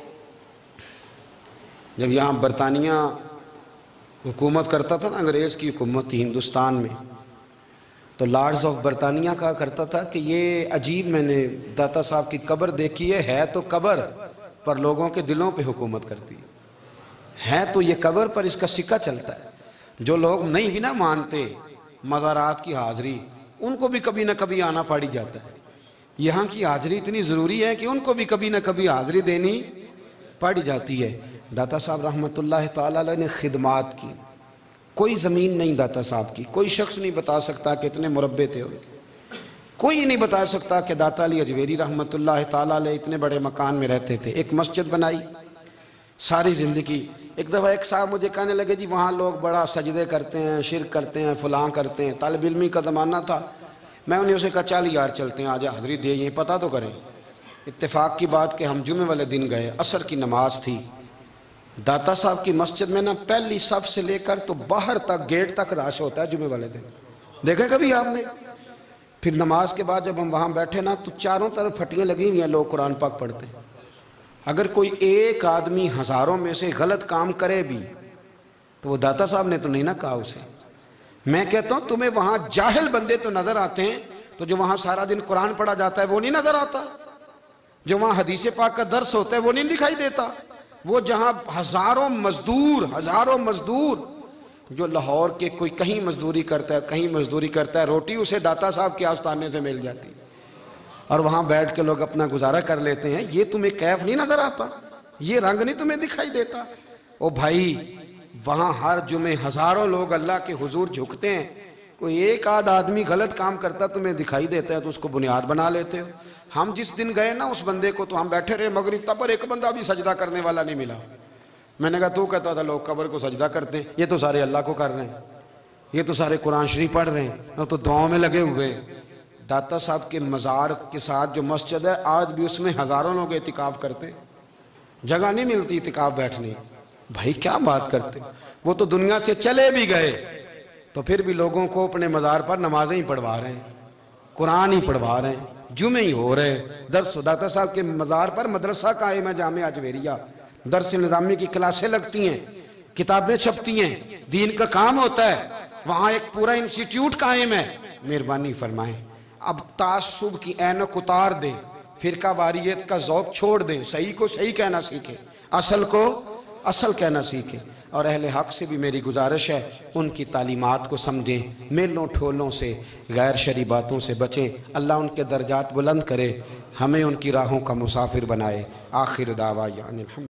جب یہاں برطانیہ حکومت کرتا تھا نا، انگریز کی حکومت تھی ہندوستان میں، تو لارڈز آف برطانیہ کہا کرتا تھا کہ یہ عجیب، میں نے داتا صاحب کی قبر دیکھی ہے تو قبر پر لوگوں کے دلوں پہ حکومت کرتی ہے تو یہ قبر پر اس کا سکہ چلتا ہے۔ جو لوگ نہیں بھی نہ مانتے مزارات کی حاضری، ان کو بھی کبھی نہ کبھی آنا پڑ جاتا ہے۔ یہاں کی حاضری اتنی ضروری ہے کہ ان کو بھی کبھی نہ کبھی حاضری دینی پڑ جاتی ہے۔ داتا صاحب رحمۃ اللہ تعالیٰ علیہ نے خدمات کی، کوئی زمین نہیں داتا صاحب کی، کوئی شخص نہیں بتا سکتا کہ اتنے مربع تھے، کوئی نہیں بتا سکتا کہ داتا علی اجویری رحمۃ اللہ تعالیٰ علیہ اتنے بڑے مکان میں رہتے تھے۔ ایک مسجد بنائی ساری زندگی۔ ایک دفعہ ایک صاحب مجھے کہنے لگے جی وہاں لوگ بڑا سجدے کرتے ہیں، شرک کرتے ہیں، فلاں کرتے ہیں، طالب علمی کا زمانہ تھا۔ میں انہیں اسے کہا چل یار چلتے ہیں، آجا حضری دے یہ پتہ تو کریں۔ اتفاق کی بات کہ ہم جمعے والے دن گئے، عصر کی نماز تھی، داتا صاحب کی مسجد میں نا پہلی صف سے لے کر تو باہر تک گیٹ تک رش ہوتا ہے جمعے والے دن، دیکھیں کبھی آپ نے؟ پھر نماز کے بعد جب ہم وہاں بیٹھے نا تو چاروں طرف پھٹیاں لگی ہوئی ہیں، لوگ قرآن پاک پڑھتے ہیں۔ اگر کوئی ایک آدمی ہزاروں میں سے غلط کام کرے بھی تو وہ داتا صاحب نے تو نہیں نہ کہا اسے۔ میں کہتا ہوں تمہیں وہاں جاہل بندے تو نظر آتے ہیں، تو جو وہاں سارا دن قرآن پڑھا جاتا ہے وہ نہیں نظر آتا؟ جو وہاں حدیث پاک کا درس ہوتا ہے وہ نہیں دکھائی دیتا؟ وہ جہاں ہزاروں مزدور جو لاہور کے کوئی کہیں مزدوری کرتا ہے، کہیں مزدوری کرتا ہے، روٹی اسے داتا صاحب کے آستانے سے مل جاتی، اور وہاں بیٹھ کے لوگ اپنا گزارا کر لیتے ہیں۔ یہ تمہیں کیف نہیں نظر آتا؟ یہ رنگ نہیں تمہیں دکھائی دیتا؟ او بھائی وہاں ہر جمعے ہزاروں لوگ اللہ کے حضور جھکتے ہیں، کوئی ایک آدھ آدمی غلط کام کرتا تمہیں دکھائی دیتا ہے تو اس کو بنیاد بنا لیتے ہو۔ ہم جس دن گئے نا اس بندے کو تو ہم بیٹھے رہے مغرب تک، پر ایک بندہ بھی سجدہ کرنے والا نہیں ملا۔ میں نے کہا تو کہتا تھا لوگ قبر کو سجدہ کرتے ہیں، یہ تو سارے اللہ کو کر رہے ہیں، یہ تو سارے قرآن شریف پڑھ رہے ہیں، وہ تو دعاؤں میں لگے ہوئے۔ داتا صاحب کے مزار کے ساتھ جو مسجد ہے آج بھی اس میں ہزاروں لوگ اعتکاف کرتے، جگہ نہیں ملتی اعتکاف بیٹھنے۔ بھائی کیا بات کرتے؟ وہ تو دنیا سے چلے بھی گئے تو پھر بھی لوگوں کو اپنے مزار پر نمازیں ہی پڑھوا رہے ہیں، قرآن ہی پڑھوا رہے ہیں، جمعے ہی ہو رہے درس۔ داتا صاحب کے مزار پر مدرسہ قائم ہے جامعہ اجویریہ، درس نظامی کی کلاسیں لگتی ہیں، کتابیں چھپتی ہیں، دین کا کام ہوتا ہے، وہاں ایک پورا انسٹیٹیوٹ قائم ہے۔ مہربانی فرمائیں اب تعصب کی اینک اتار دیں، فرقہ واریت کا ذوق چھوڑ دیں، صحیح کو صحیح کہنا سیکھیں، اصل کو اصل کہنا سیکھیں، اور اہل حق سے بھی میری گزارش ہے ان کی تعلیمات کو سمجھیں، میلوں ٹھولوں سے، غیر شرعی باتوں سے بچیں۔ اللہ ان کے درجات بلند کرے، ہمیں ان کی راہوں کا مسافر بنائے۔ آخر دعویٰ یعنی الحمد